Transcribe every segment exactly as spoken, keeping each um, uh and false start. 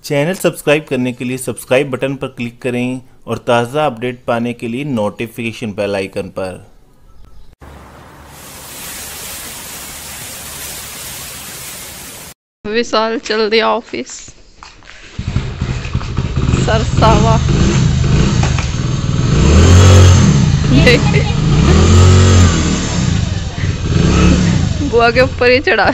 Channel subscribe करने के लिए सब्सक्राइब बटन पर क्लिक करें और ताज़ा अपडेट पाने के लिए नोटिफिकेशन बेल आइकन पर। विशाल चल दिया ऑफिस सरसावा। बुआ के ऊपर ही चढ़ा।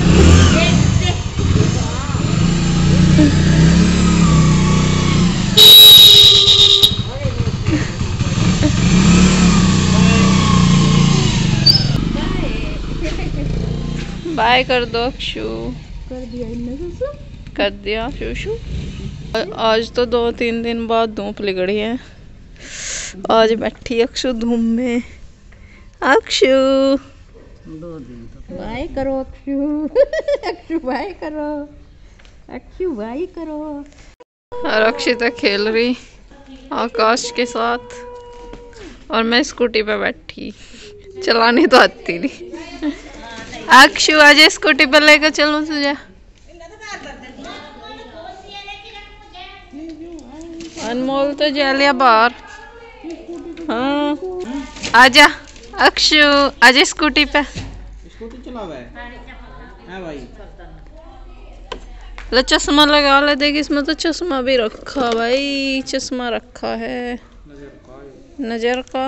बाय कर दो अक्षु। कर दिया इन्ने कर दिया शूशु। आज तो दो तीन दिन बाद धूप निकली है। आज बैठी अक्षु धूप में। अक्षु दो दिन तो बाय करो अक्षु। अक्षु बाय करो। अक्षु बाय करो। और अक्षिता खेल रही आकाश के साथ और मैं स्कूटी पे बैठी। चलानी तो आती नहीं। अक्षु आज स्कूटी पे लेकर चलूं तुझे। अनमोल तो जा लिया बाहर। हाँ आजा अक्षु आजा स्कूटी पे। स्कूटी चला है भाई। ले चश्मा लगा ले। देख इसमें तो चश्मा भी रखा भाई। चश्मा रखा है नजर का।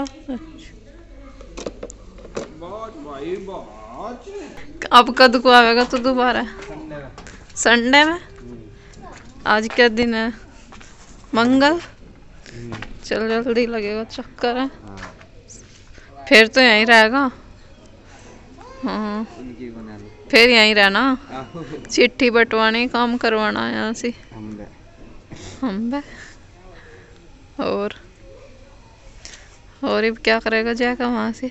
भाई अब कद को आवेगा तो दोबारा संडे में। आज क्या दिन है मंगल। चल जल्दी लगेगा चक्कर है। फिर तो यहीं रहेगा। हाँ फिर यहीं रहना। चिट्ठी बंटवानी काम करवाना यहाँ से हम बे। और और अब क्या करेगा जाएगा वहाँ से।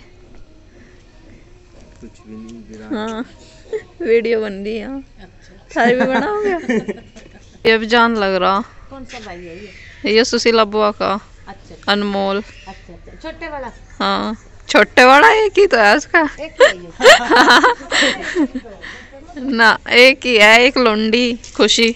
कुछ भी नहीं। हाँ वीडियो बन रही है। थारी भी बनाओगे। ये भी जान लग रहा। कौन सा भाई है ये? ये सुशीला बुआ का। अच्छा अनमोल। अच्छा अच्छा छोटे वाला। हाँ छोटे वाला एक ही तो है उसका। एक ना एक ही है। एक लुंडी खुशी।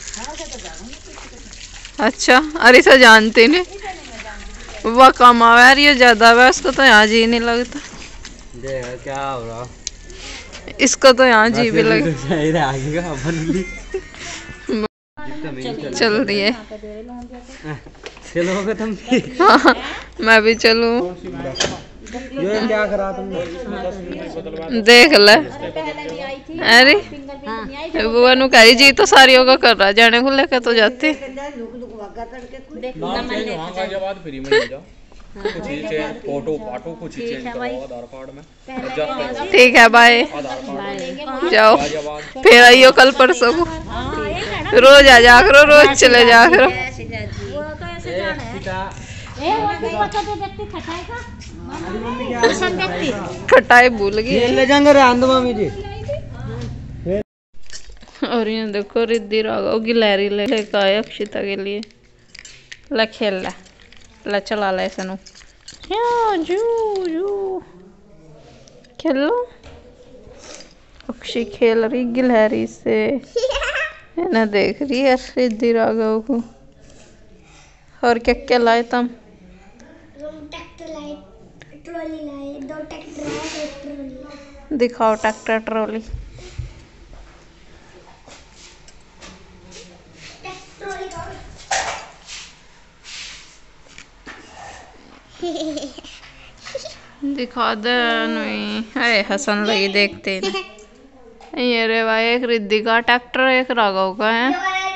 अच्छा अरे से जानती नहीं। वह कम आवा रही है ज्यादा है उसको तो यहाँ जी नहीं लगता। क्या हो रहा। इसको तो यहाँ जी भी लग। चल दिए चलोगे तुम। हाँ मैं भी चलूं। ये क्या करा तुमने। देख ले। अरे बुआ नु कही जी तो सारी होगा कर रहा जाने को लेकर तो जाती। फोटो फाटो कुछ चेंज करवाओ आधार कार्ड में। ठीक है बाय। जाओ फिर आइयो कल परसों को। रोज आ जा करो रोज चले जा करो। खटाई भूल गई। ले जाएंगे रांध मामी जी। और ये देखो रिद्धि राघव गिलहरी लेकर आए अक्षिता के लिए। ला खेल ला ला चला ला ऐसा नु जू जू खेलो। अक्षी खेल रही गिलहरी से। ना देख रही है रिद्धि राघव को। और क्या क्या लाए तुम। ट्रॉली लाए। दो ट्रैक्टर है एक ट्रॉली। दिखाओ ट्रैक्टर ट्रॉली। दिखा दे नहीं। अरे हसन लगी देखते ही। ये रे भाई एक रिद्धि का ट्रैक्टर एक राघव का है।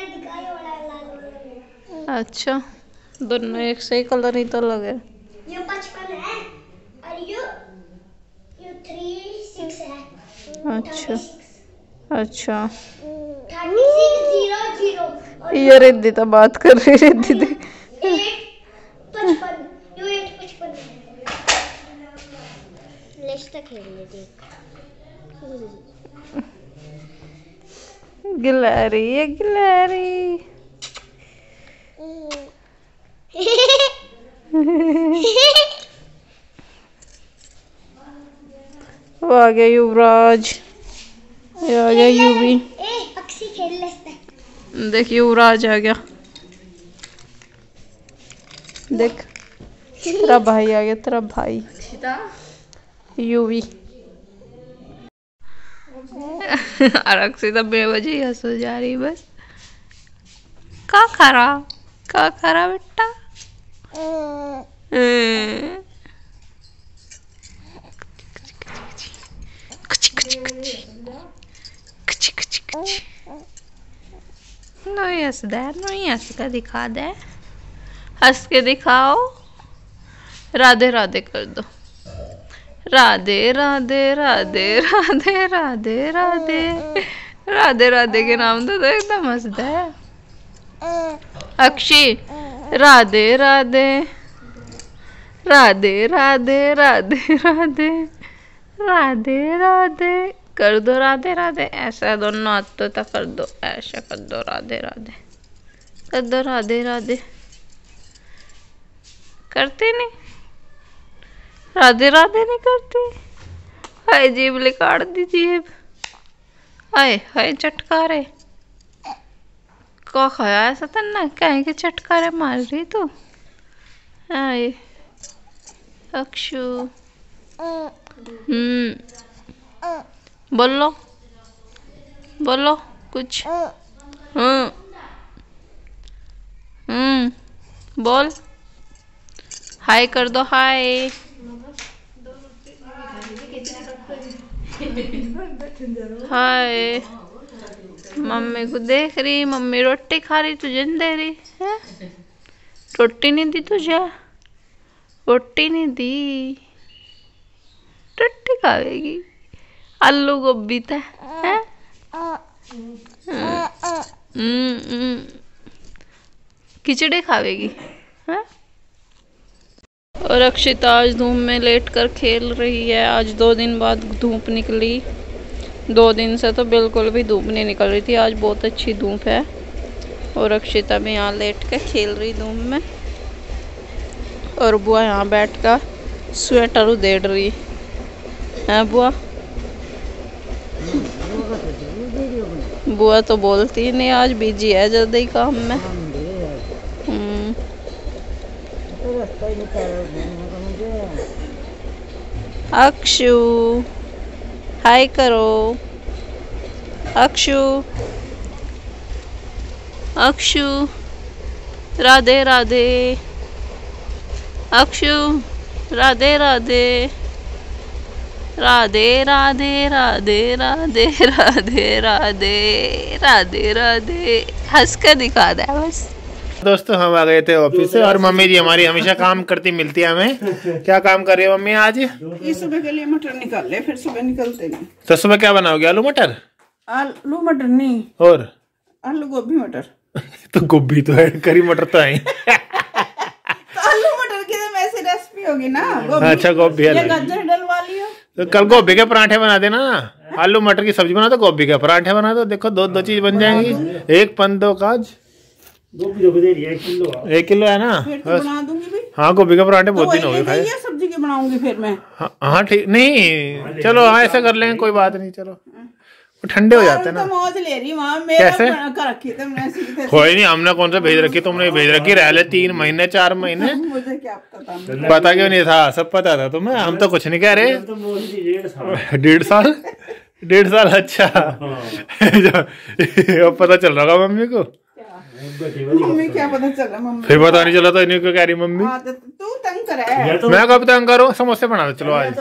अच्छा दोनों एक सही कलर ही तो लगे। ये पचपन है और ये ये थ्री सिक्स है। अच्छा अच्छा थर्टी सिक्स जीरो जीरो। ये रिद्धि तो बात कर रही। रिद्धि देख पचपन ये एट पचपन। लेस तक खेल ले देख। गिलहरी ये गिलहरी। वो आ गया युवराज। ये आ गया यूवी। ए अक्षी खेल लेते। देखिए युवराज आ गया। देख तेरा भाई आ गया, तेरा भाई यूवी। अरक्षिता बेवजह हंस हो जा रही बस। का खा रहा का खा रहा बेटा? नहीं हंस दे, नहीं हंस के दिखा दे, हंस के दिखाओ। राधे राधे कर दो। राधे राधे राधे राधे राधे राधे राधे राधे के नाम तो, तो एकदम हंसता है। अक्षी राधे राधे राधे राधे राधे राधे राधे राधे कर दो। राधे राधे ऐसा दोनों हाथों तक कर दो, ऐसा कर दो। राधे राधे कर दो। राधे राधे करती नहीं, राधे राधे नहीं करती। हाय जीभ लिकाड़ दी जीभ। हाय हाय चटकारे को खाया ऐसा तन्ना, कहीं के चटकारे मार रही तू। हाय अक्षु हम्म बोलो बोलो कुछ। हम्म हम्म बोल। हाय कर दो। हाय हाय मम्मी को देख रही, मम्मी रोटी खा रही, तुझे नहीं दे रही है? रोटी नहीं दी तुझे, रोटी नहीं दी, रोटी खाएगी। आलू गोभी था है? खिचड़ी खावेगी है? और अक्षिता आज धूप में लेट कर खेल रही है। आज दो दिन बाद धूप निकली, दो दिन से तो बिल्कुल भी धूप नहीं निकल रही थी। आज बहुत अच्छी धूप है और अक्षिता भी यहाँ लेट कर खेल रही धूप में, और बुआ यहाँ बैठ कर स्वेटर उधेड़ रही है। बुआ बुआ तो बोलती नहीं, आज बिजी है ज्यादा ही काम में। हम्म अक्षु हाय करो। अक्षु अक्षु राधे राधे। अक्षु राधे राधे राधे राधे राधे राधे राधे राधे राधे राधे हंस कर दिखा दे बस। दोस्तों हम आ गए थे ऑफिस से, और मम्मी जी हमारी हमेशा काम करती मिलती है हमें। क्या काम कर रही है मम्मी आज? ये सुबह के लिए मटर निकाल ले, फिर सुबह निकलते नहीं। तो सुबह क्या बनाओगे? आलू मटर? आलू मटर नहीं, और आलू गोभी मटर। तो गोभी तो है, करी मटर तो है। तो आलू मटर की तो वैसे रेसिपी होगी ना। गोभी, अच्छा गोभी है, गाजर डलवा लियो। तो कल गोभी के पराठे बना देना। आलू मटर की सब्जी बना दो, गोभी के पराठे बना दो। देखो दो दो चीज बन जाएंगी। एक पन दो काज एक किलो है ना, फिर तो बना दूंगी भी। हाँ गोभी के पराठे बहुत तो दिन हो गए खाए। ये सब्जी की बनाऊंगी फिर मैं। हाँ ठीक, नहीं चलो हाँ ऐसा कर लेंगे, कोई बात नहीं। चलो वो ठंडे हो जाते हैं ना। तो मौज ले रही वहाँ मेरा कैसे? कर रखी तुमने सीधे। कोई नहीं, हमने कौन सा भेज रखी, तुमने भेज रखी। रह ले तीन महीने चार महीने, मुझे क्या पता था। पता क्यों नहीं था? सब पता था तुम्हें, हम तो कुछ नहीं कह रहे। डेढ़ साल डेढ़ साल अच्छा। अब पता चल रहा होगा मम्मी को। मम्मी क्या पता चला? मम्मी फिर पता नहीं चला तो इन्हीं को कह रही मम्मी। हाँ, तो तू तंग करे। तो मैं कब तंग करूँ? समोसे बना दो चलो आज।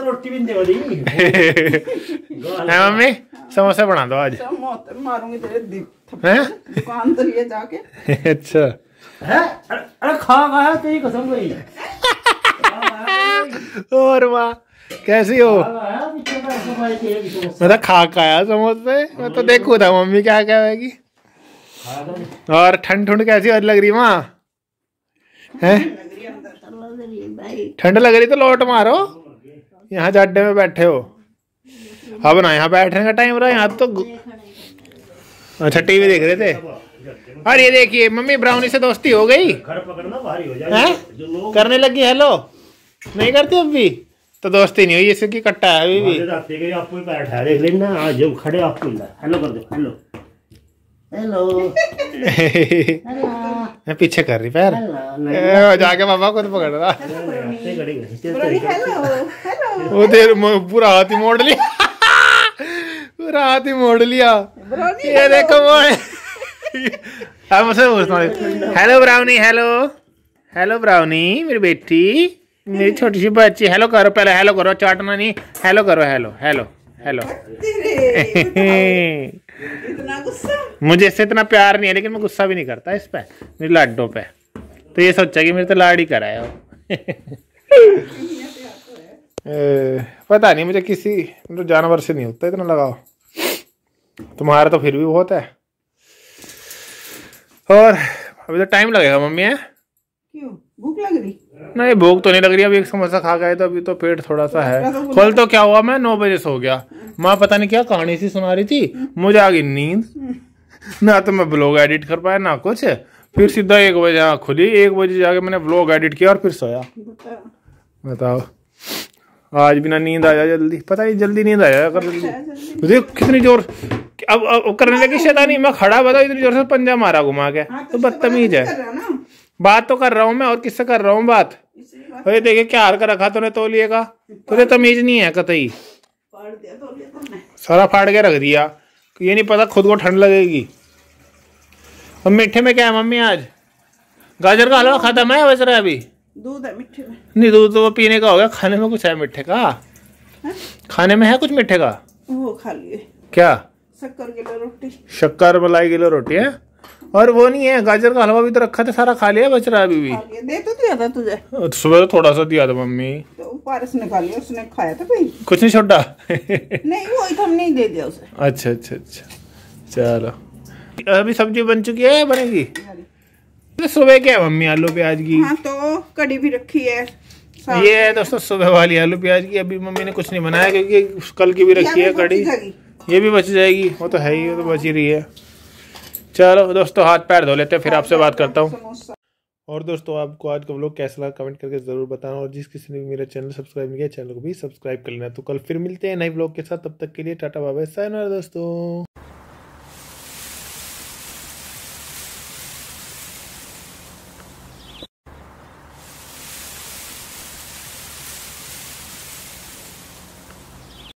है मम्मी समोसे बना दो आज। मारूंगी तेरे हैं? दुकान तो ये जाके। अच्छा अरे खा खा तेरी कसम गई। और वाह कैसी हो? मैं तो खा के आया समोसे। मैं तो देखू था मम्मी क्या कहेगी। और ठंड ठंड कैसी लग रही माँ? हैं ठंड लग रही तो लौट मारो। यहाँ अड्डे में बैठे हो। अब ना यहाँ बैठने का टाइम रहा, यहाँ तो अच्छा टीवी देख रहे थे। और ये देखिए मम्मी ब्राउनी से दोस्ती हो गई है, करने लगी। हेलो नहीं करती अब भी तो दोस्ती नहीं हुई, इसकी कट्टा है अभी भी। आपको बैठा देख लेना, आज जब खड़े आपको हेलो कर दो। हेलो हेलो मैं पीछे कर रही पैर ए, जाके पापा खुद पकड़ रहा वो देर पूरा हाथ ही मोड़ लिया पूरा हाथ ही मोड़ लिया ये देखो वो अब मुझसे पूछता हूँ hello brownie hello hello brownie मेरी बेटी मेरी छोटी सी बच्ची हेलो करो पहले हेलो करो चाटना नहीं हेलो करो हेलो हेलो हेलो इतना गुस्सा मुझे इससे इतना प्यार नहीं है लेकिन मैं गुस्सा भी नहीं करता इस पे मेरी लाडों पे तो ये सोचा कि मेरे तो लाड ही कराया हो पता नहीं मुझे किसी मतलब जानवर से नहीं होता इतना लगाओ तुम्हारा तो फिर भी बहुत है और अभी तो टाइम लगेगा मम्मी है क्यों भूख लग रही नहीं भूख तो नहीं लग रही अभी एक समोसा खा गए तो अभी तो पेट थोड़ा सा है कल तो क्या हुआ मैं नौ बजे सो गया माँ पता नहीं क्या कहानी सी सुना रही थी मुझे आ गई नींद ना तो मैं ब्लॉग एडिट कर पाया ना कुछ फिर सीधा एक बजे आँख खुली एक बजे जाके मैंने ब्लॉग एडिट किया और फिर सोया बताओ आज भी ना नींद आया जल्दी पता नहीं जल्दी नींद आया कर जल्दी देख कितनी जोर अब, अब करने लगी शैतानी मैं खड़ा बताओ इतनी जोर से पंजा मारा घुमा के तो बदतमीज है बात तो कर रहा हूँ मैं और किससे कर रहा हूँ बात अरे देखे क्या हार कर रखा तूने तौलिए का तुझे तमीज नहीं है कतई सारा फाड़ के रख दिया ये नहीं पता खुद को ठंड लगेगी और मीठे में क्या है मम्मी आज गाजर का हलवा खत्म है बच रहा है अभी दूध है मीठे में नहीं दूध तो वो पीने का हो गया खाने में कुछ है मीठे का खाने में है कुछ मीठे का वो खा लिए क्या शक्कर किलो रोटी शक्कर मलाई किलो रोटी है और वो नहीं है गाजर का हलवा भी तो रखा था सारा खा लिया बच रहा है अभी भी दे तो दिया था तुझे सुबह तो थोड़ा सा दिया था मम्मी तो पारस ने खा लिया उसने खाया था भाई कुछ नहीं छोटा नहीं वो ही हमने ही दे दिया उसे अच्छा अच्छा अच्छा चलो अभी सब्जी बन चुकी है बनेगी तो सुबह क्या है मम्मी आलू प्याज की हाँ तो कड़ी भी रखी है ये है दोस्तों सुबह वाली आलू प्याज की अभी मम्मी ने कुछ नहीं बनाया क्योंकि कल की भी रखी है कड़ी ये भी बच जाएगी वो तो है ही वो तो बच ही रही है चलो दोस्तों हाथ पैर धो लेते हैं फिर आपसे बात करता हूँ और दोस्तों आपको आज का व्लॉग कैसा लगा कमेंट करके जरूर बताना और जिस किसी ने भी मेरा चैनल सब्सक्राइब नहीं किया चैनल को भी सब्सक्राइब कर लेना तो कल फिर मिलते हैं नए व्लॉग के साथ तब तक के लिए टाटा बाय बाय सायोनारा दोस्तों।